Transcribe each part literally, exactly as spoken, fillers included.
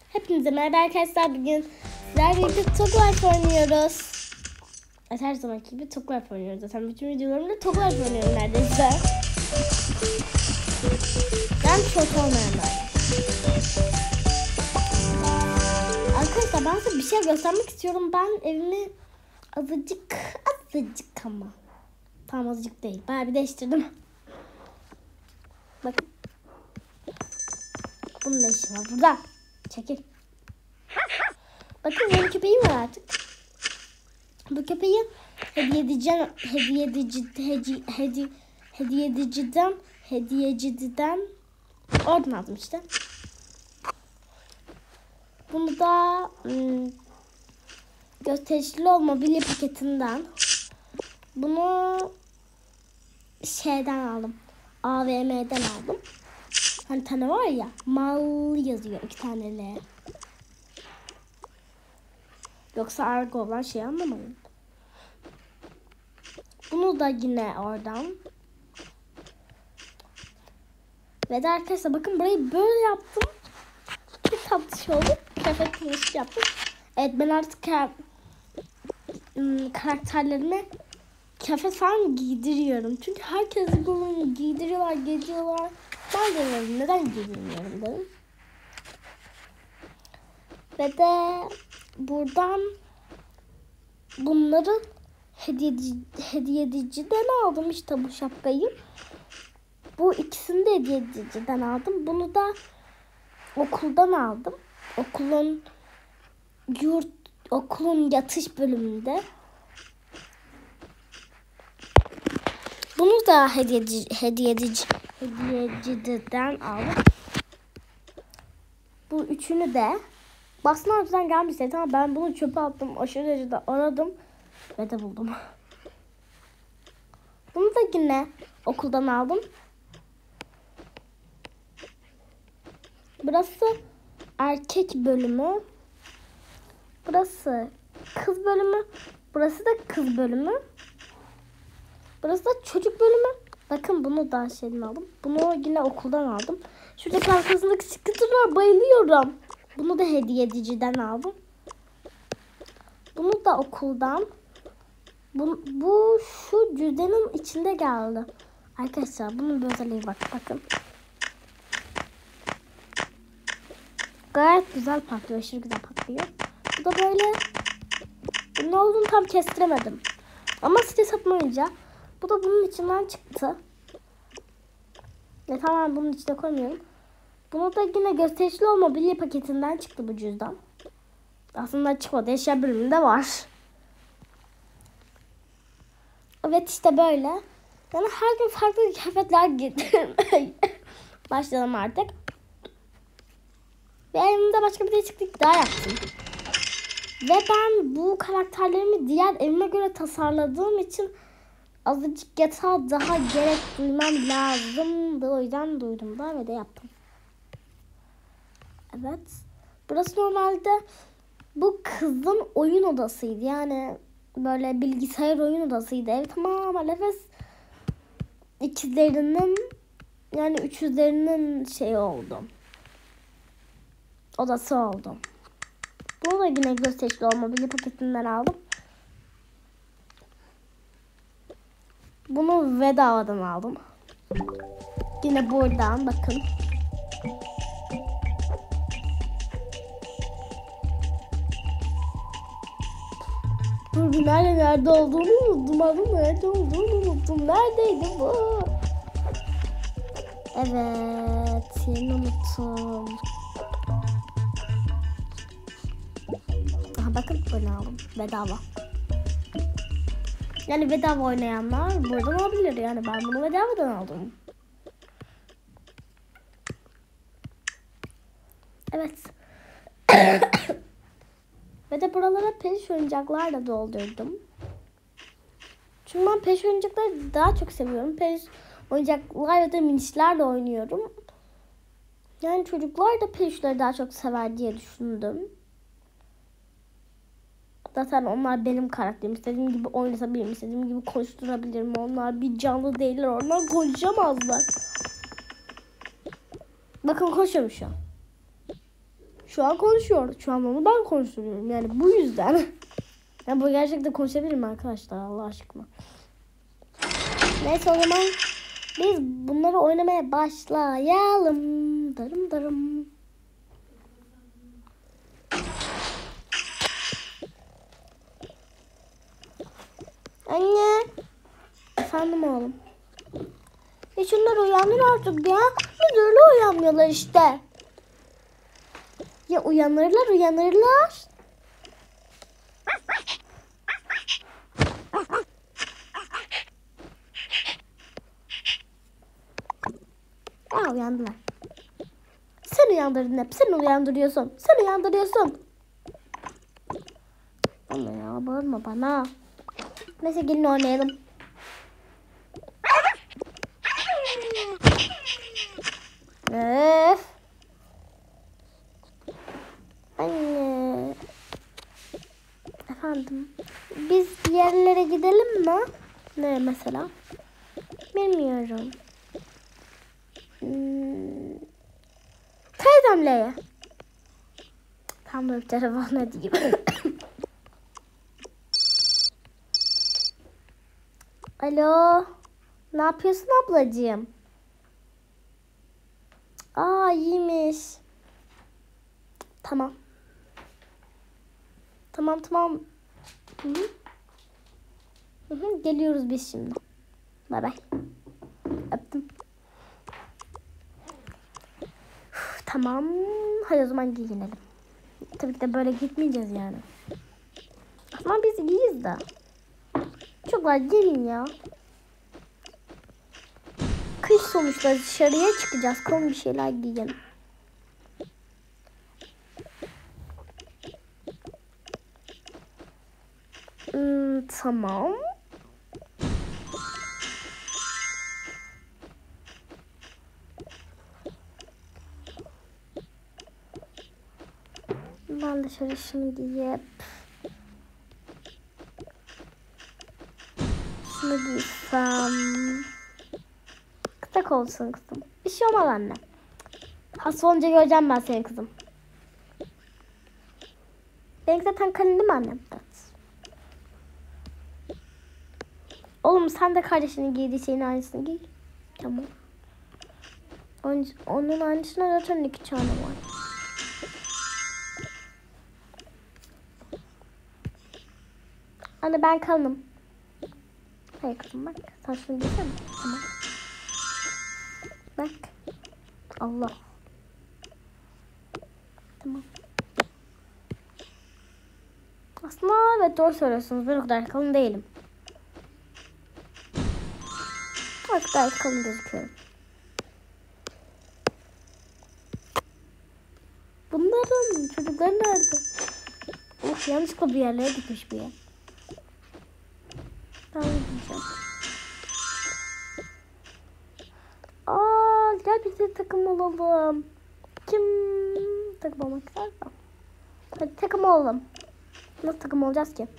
Hepinize merhaba arkadaşlar. Bugün sizlerle birlikte Togwarf oynuyoruz. Evet, her zamanki gibi Togwarf oynuyoruz. Zaten bütün videolarımda Togwarf oynuyorum neredeyse. Ben çok olmayanlar. Arkadaşlar ben size bir şey göstermek istiyorum. Ben evimi azıcık azıcık ama tam azıcık değil. Bayağı bir değiştirdim. Bakın. Bunun ne işi var burada? Çekil. Bakın benim köpeğim var artık. Bu köpeği hediye edeceğim, hediye edici, hediye, hediye, hediye ediciden, hediyeciden oradan aldım işte. Bunu da ım, gösterişli olma bilye paketinden. Bunu şeyden aldım. A V M'den aldım. Hani tane var ya, mal yazıyor iki tane L. Yoksa argo olan şey anlamayın. Bunu da yine oradan. Ve de arkadaşlar bakın burayı böyle yaptım. Bir tatlı şey oldu. Kıyafet kıyafet yaptım. Evet, ben artık karakterlerime kıyafet falan giydiriyorum. Çünkü herkes bunu giydiriyorlar, giydiriyorlar. Ben de neden giydirmiyorum dedim. Ve de buradan bunları hediyeci, hediyeciden aldım işte bu şapkayı. Bu ikisini de hediyeciden aldım. Bunu da okuldan aldım. Okulun yurt okulun yatış bölümünde. Bunu da hediyeci hediyeci hediyeciden aldım. Bu üçünü de Basın Avcı'dan gelmişti ama ben bunu çöpe attım. Aşırı derecede aradım ve de buldum. Bunu da yine okuldan aldım. Burası erkek bölümü. Burası kız bölümü. Burası da kız bölümü. Burası da çocuk bölümü. Bakın bunu da şeyden aldım. Bunu yine okuldan aldım. Şuradaki arkasındaki sıkıntılar bayılıyorum. Bunu da hediye ediciden aldım. Bunu da okuldan. Bu, bu şu cüzdanın içinde geldi. Arkadaşlar bunun bir özelliği bak. Bakın. Gayet güzel patlıyor. Aşırı güzel patlıyor. Bu da böyle. Ne olduğunu tam kestiremedim. Ama stres atmayınca. Bu da bunun içinden çıktı. Ya tamam, bunun içine koymuyorum. Bunu da yine gösterişli olma bilye paketinden çıktı bu cüzdan. Aslında çıkmadı. Eşya bölümünde var. Evet işte böyle. Yani her gün farklı kıyafetler giydim. Başlayalım artık. Ve evimde başka bir değişiklik daha yaptım. Ve ben bu karakterlerimi diğer evime göre tasarladığım için azıcık yatağa daha gerek duymam lazımdı. O yüzden duydum da ve de yaptım. Evet. Burası normalde bu kızın oyun odasıydı. Yani böyle bilgisayar oyun odasıydı. Evet ama Nefes ikizlerinin yani üçüzlerinin şey oldu. Odası oldu. Bunu da yine gösterişli olma bilgi paketinden aldım. Bunu bedavadan aldım. Yine buradan bakın. Dur, nerede nerede olduğunu unuttum. Adım nerede olduğunu unuttum. Neredeydi bu? Evet, yeni unuttum. Aha bakın, bunu aldım. Bedava. Yani bedava oynayanlar buradan alabilir. Yani ben bunu bedavadan aldım. Evet. Ve de buralara peluş oyuncaklarla doldurdum. Çünkü ben peluş oyuncakları daha çok seviyorum. Peluş oyuncaklar ya da minişlerle oynuyorum. Yani çocuklar da peluşları daha çok sever diye düşündüm. Zaten onlar benim karakterim. İstediğim gibi oynatabilirim. İstediğim gibi konuşturabilirim. Onlar bir canlı değiller. Onlar konuşamazlar. Bakın konuşuyorum şu an. şu an konuşuyor. Şu an onu ben konuşturuyorum. Yani bu yüzden. Yani bu gerçekten konuşabilir mi arkadaşlar Allah aşkına? Neyse o zaman biz bunları oynamaya başlayalım. Darım darım. Anne. Efendim oğlum. E şunları uyandır artık ya. Bir türlü uyanmıyorlar işte. Ya uyanırlar uyanırlar. Ya uyandılar. Sen uyandırdın hep. Sen uyandırıyorsun. Sen uyandırıyorsun. Ama ya bağırma bana. Neyse gelin oynayalım. Öf. Anne. Efendim. Biz bir yerlere gidelim mi? Ne mesela? Bilmiyorum. Hmm. Teyzemleye. Tam böyle telefon edeyim. Alo. Ne yapıyorsun ablacığım? Aa iyiymiş. Tamam. Tamam tamam. Hı -hı. Hı -hı. Geliyoruz biz şimdi. Bay bay. Öptüm. Uf, tamam. Hadi o zaman giyinelim. Tabii ki de böyle gitmeyeceğiz yani. Ama biz iyiyiz de. Çocuklar gelin ya. Kış sonuçta dışarıya çıkacağız. Kalın bir şeyler giyelim. Hmm, tamam. Ben de şöyle şunu giyip şunu giysem kısa olsun kızım. Bir şey olmaz anne. Hasta olunca göreceğim ben seni kızım. Benimki zaten kalın değil mi annem? Evet. Oğlum sen de kardeşinin giydiği şeyin aynısını giy. Tamam. Onun, onun aynısına zaten iki tane var. Anne ben kalınım. Hayır kızım bak. Sen şunu giysene. Tamam. Bak. Allah. Tamam. Aslında evet doğru söylüyorsunuz. Ben o kadar kalın değilim. Artık gayet kalın gözüküyorum. Bunların çocukları nerede? Of yanlışlıkla bir yerlere gitmiş bir yer. Ben gideceğim. Aa gel biz de takım olalım. Kim takım olmak isterse? Hadi takım olalım. Nasıl takım olacağız ki?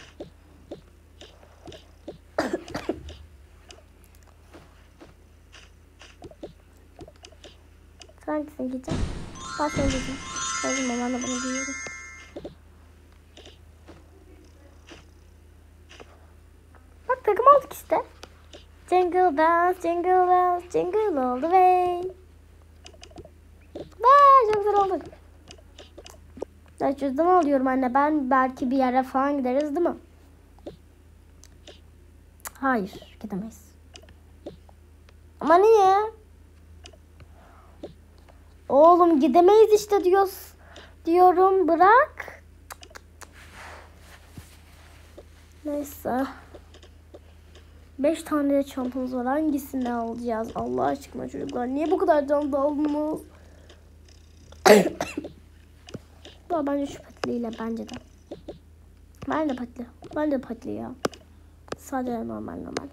Sen hangisini giyeceksin? Ben şöyle giyeceğim. Söyleyeyim ben de bunu giyiyorum. Bak takım olduk işte. Jingle bells, jingle bells, jingle all the way. Vay çok güzel olduk. Ya cüzdan alıyorum anne. Ben belki bir yere falan gideriz değil mi? Hayır gidemeyiz. Ama niye? Oğlum gidemeyiz işte diyoruz. Diyorum bırak. Neyse. Beş tane de çantamız var. Hangisini alacağız? Allah aşkına çocuklar. Niye bu kadar çanta aldınız? Bu bence şu patiliyle bence de. Ben de patili. Ben de patili ya. Sadece normal normal.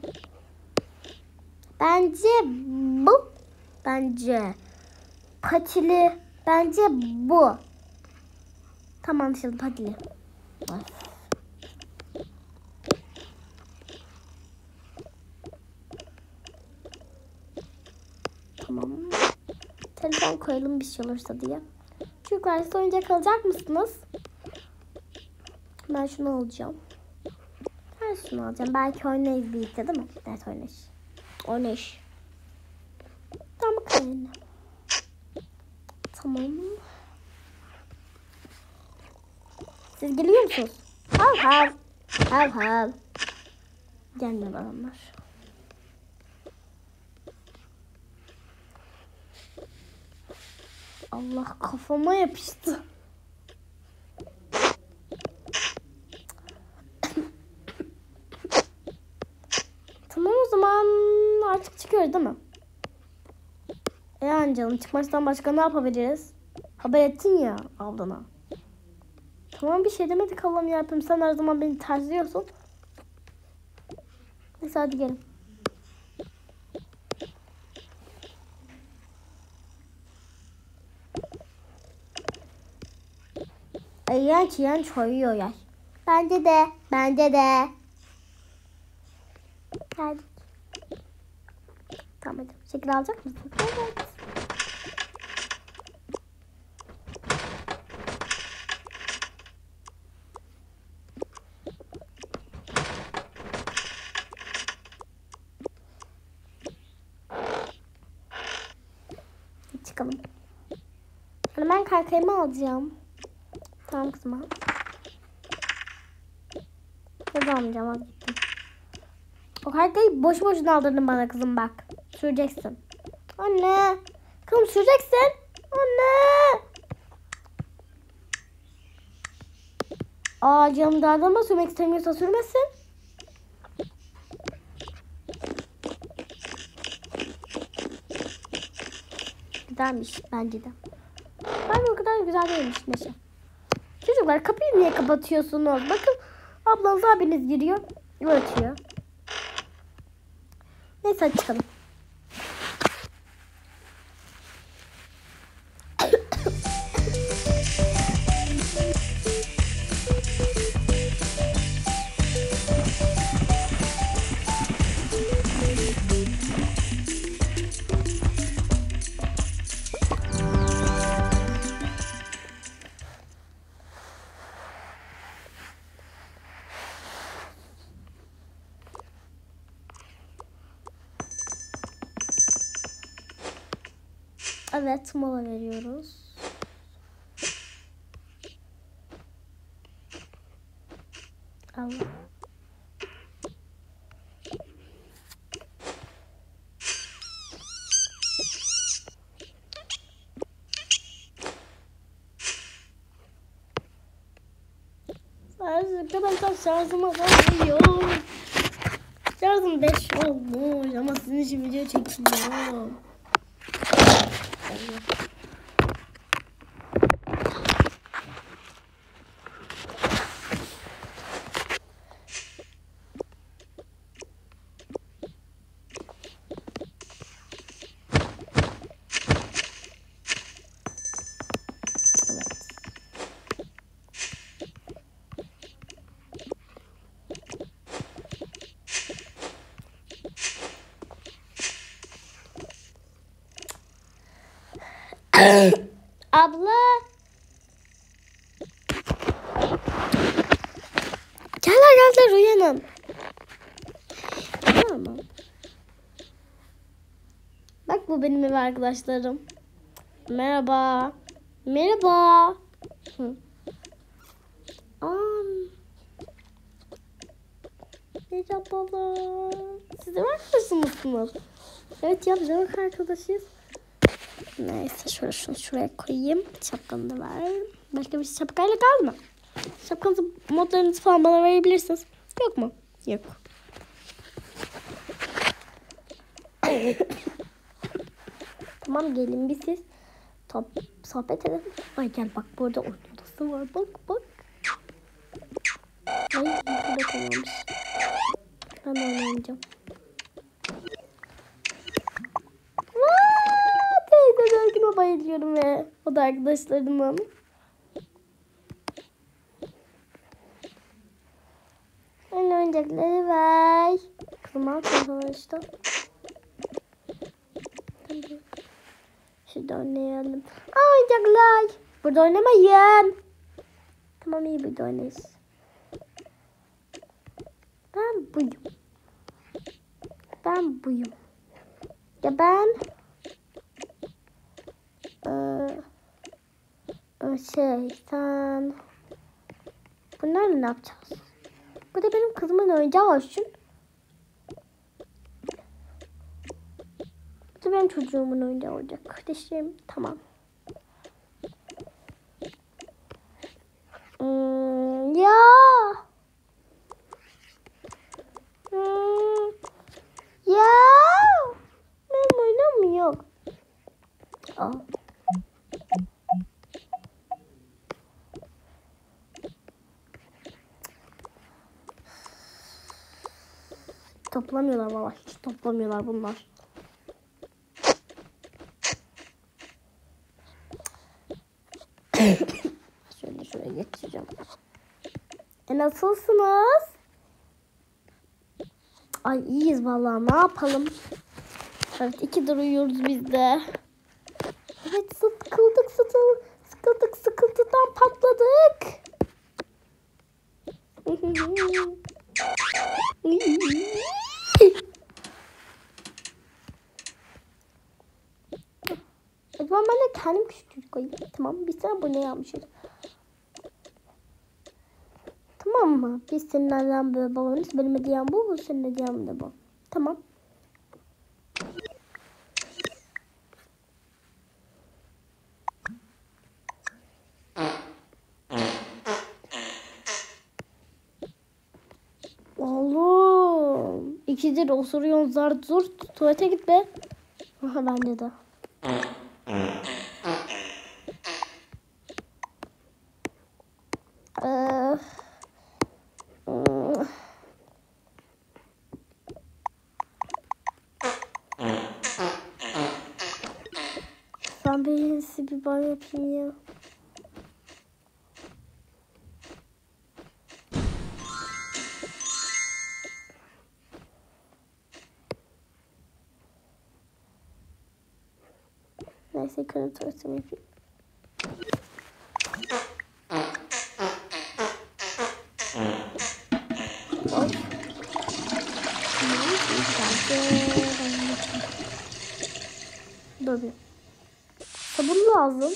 Bence bu. Bence patili. Bence bu. Tamam anlaşıldı patili. Tamam. Telefon koyalım bir şey olursa diye. Çocuklar siz oyuncak alacak mısınız? Ben şunu alacağım. Ben şunu alacağım. Belki oynayız birlikte değil mi? Evet oynayız. Oynayız. Tamam bakalım. Tamam. Siz geliyor musunuz? Hav hav. Hav hav. Gelmiyorlar onlar. Allah kafama yapıştı. Tamam o zaman artık çıkıyoruz değil mi? Yani canım çıkmaktan başka ne yapabiliriz? Haber ettin ya ablana. Tamam bir şey demedik Allah'ım yarabbim. Sen her zaman beni tersliyorsun. Neyse hadi gelin. İğrenç iğrenç koyuyor ya. Bence de. Bence de. Geldik. Tamam hadi. Şekil alacak mısın? Evet. Çıkalım. Hani ben kaykayımı alacağım. Tamam kızım al. Ne de almayacağım al gittim. O kaykayı boş boşuna aldırdın bana kızım bak. Süreceksin. Anne. Kızım süreceksin. Anne. Aa canım darda ama sürmek istemiyorsa sürmesin. Güzelmiş bence de. Bence o kadar güzel değilmiş Neşe. Çocuklar kapıyı niye kapatıyorsunuz? Bakın ablanız abiniz giriyor. Öğretiyor. Neyse hadi çıkalım. Evet mola veriyoruz. Allah. Arkadaşlar şarjım azalıyor. Şarjım beş olmuş ama sizin için video çekiyorum. Abla. Geller geller uyanın. Tamam. Bak bu benim ev arkadaşlarım. Merhaba. Merhaba. Hı. Aa. Merhabalar. Siz de arkadaş mısınız? Evet ya biz de arkadaşız. Neyse şöyle şunu şuraya koyayım. Şapkanı da ver. Başka bir şapkayla kalma. Şapkanızı, modlarınızı falan bana verebilirsiniz. Yok mu? Yok. Tamam gelin bir siz top, sohbet edelim. Ay gel bak burada oyun odası var. Bak bak. Ay burada kalmamış. Ben oynayacağım. Teyze bayılıyorum ve o da arkadaşlarımın. Ben oyuncakları ver. Kızım al kızım işte. Şurada oynayalım. Aa, oyuncaklar. Burada oynamayın. Tamam, iyi burada oynayız. Ben buyum. Ben buyum. Ya ben ee, şey sen bunlarla ne yapacağız? Bu da benim kızımın oyuncağı olsun. Bu da benim çocuğumun oyuncağı olacak. Kardeşim tamam. Hmm, ya. Hmm, ya. Benim oynamam yok. Aa. Toplamıyorlar valla. Hiç toplamıyorlar bunlar. Şöyle şöyle geçeceğim. E nasılsınız? Ay iyiyiz valla. Ne yapalım? Evet, iki duruyoruz biz de. Evet, sıkıldık sıkıldık. Sıkıldık sıkıntıdan patladık. O zaman ben de kendim küçük çocuk koyayım. Tamam, biz sana bu ne yapmışız? Tamam mı? Biz senin annen böyle babanız. Benim hediyem bu. Bu senin hediyem de bu. Tamam. Oğlum. İkidir osuruyorsun zar zor. Tuvalete git be. Aha, bence de. Ee, ben bir yenisi bir banyo yapayım ya. Neyse, yukarı tuvaletimi yapayım. Oy. Dur bir. Sabun lazım.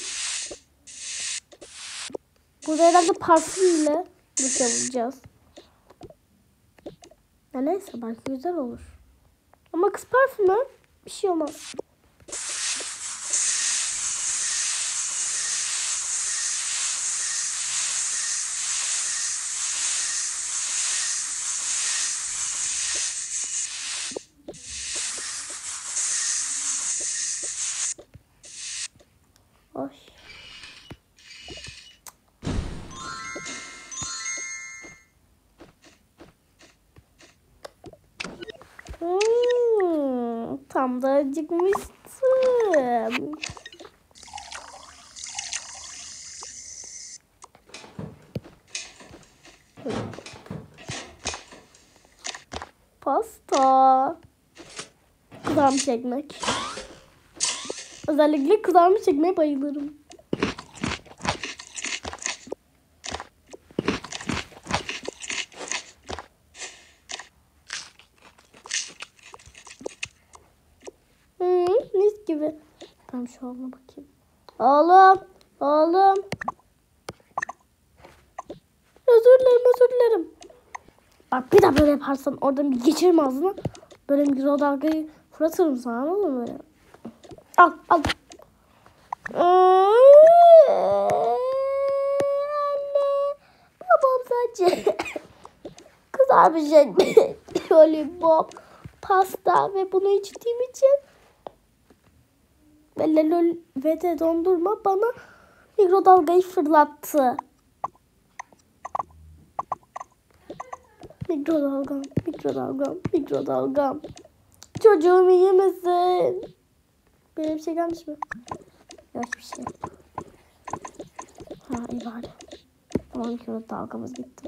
Burada herhalde parfümle duş alacağız. Ya neyse, belki güzel olur. Ama kız parfümü bir şey olmaz. Oy. Hmm, tam da acıkmıştım. Pasta. Kızarmış ekmek. Özellikle kızarmış ekmeğe bayılırım. Hmm, mis gibi. Ben şu oğluna bakayım. Oğlum. Oğlum. Özür dilerim, özür dilerim. Bak, bir daha böyle yaparsan oradan bir geçirim ağzına. Böyle mikrodalgayı fırlatırım sana, olur mu böyle? Al, al. Anne. Babam sadece kızarmış ekmek, lollipop, pasta ve bunu içtiğim için ve, lol ve de dondurma bana mikrodalgayı fırlattı. Mikrodalgam, mikrodalgam, mikrodalgam. Çocuğum iyi misin? Böyle bir şey gelmiş mi? Yok, bir şey. Ha, iyi bari. Tamam, mikrodalgamız gitti.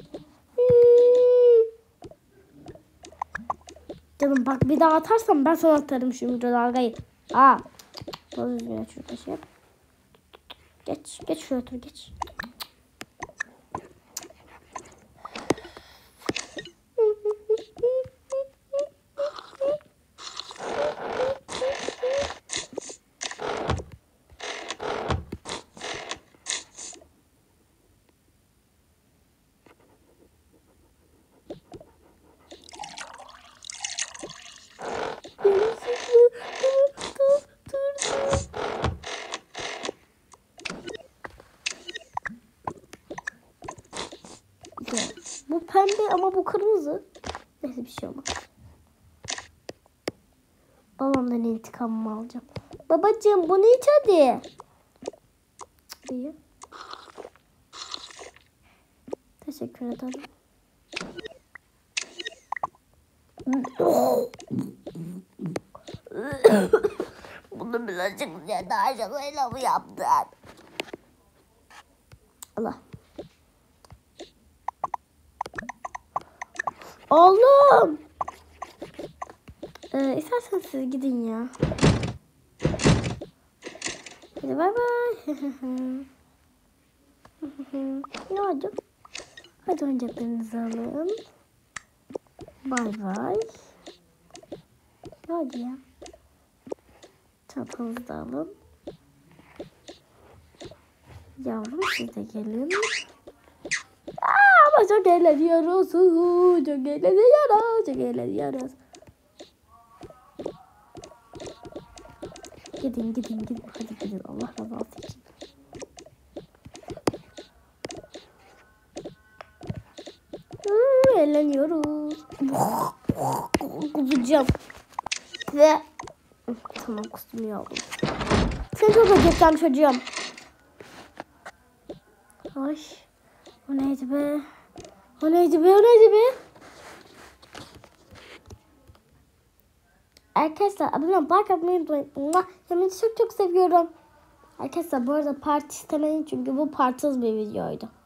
Canım bak, bir daha atarsam ben sana atarım şu mikrodalgayı. Aa. Doğru düzgün aç şurada şey yap. Geç. Geç şuraya otur geç. Bu pembe ama bu kırmızı. Neyse bir şey olmaz. Babamdan intikamımı alacağım. Babacığım bunu iç hadi. İyi. Teşekkür ederim. Bunu birazcık diye daha şakayla mı yaptın? Allah. Oğlum. Ee, istersen siz gidin ya. Hadi bay bay. Ne oldu? Hadi oyuncaklarınızı alın. Bay bay. Ne oldu ya? Çantanızı da alın. Yavrum siz de gelin. Aa, ama çok eğleniyoruz. Çok eğleniyoruz. Çok eğleniyoruz. Gidin gidin gidin. Hadi gidin. Allah razı olsun. Hmm, eğleniyoruz. Kusacağım. Ve tamam kustum yavrum. Seni çok acıtacağım çocuğum. Ay. O neydi be? O neydi be? O neydi be? Arkadaşlar abone olmayı, like atmayı unutmayın. Sizi çok çok seviyorum. Arkadaşlar bu arada parti istemeyin çünkü bu partisiz bir videoydu.